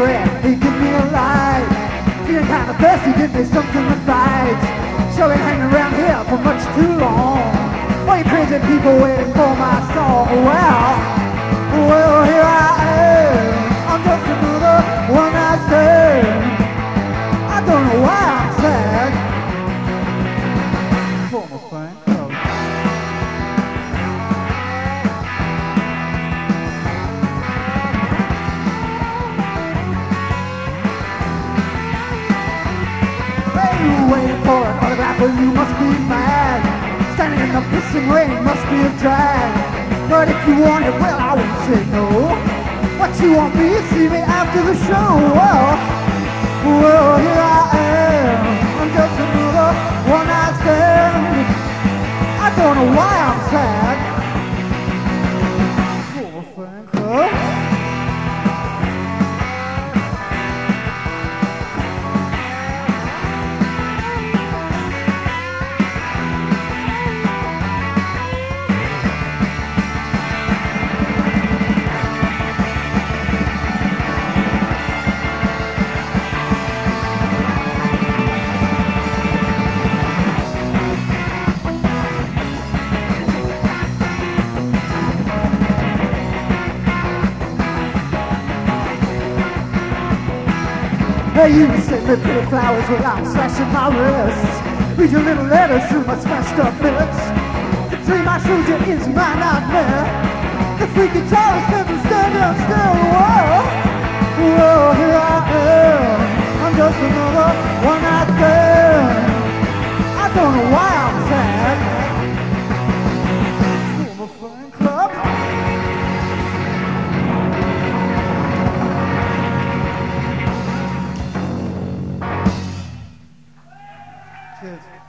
cigarette, he give me a light. Feeling kind of thirsty, give me something to bite. Sure been hanging around here for much too long. All you crazy people waiting for my song. Well, here I am. I'm just another one night stand. I don't know why I'm sad. For my friend. Waiting for an autograph, well you must be mad. Standing in the pissing rain must be a drag. But if you want it, well I won't say no. What you want me to see me after the show? Well, here I am. I'm just another one night stand. I don't know why I'm sad. For a fan club. Hey, you send me pretty flowers while I'm slashing my wrists. Read your little letters through my smashed up lips. The dream I showed you is my nightmare. The freak guitarist never standing still. Whoa, here I am. I'm just another one night stand. I don't know why I'm sad. For my fan club. Cheers.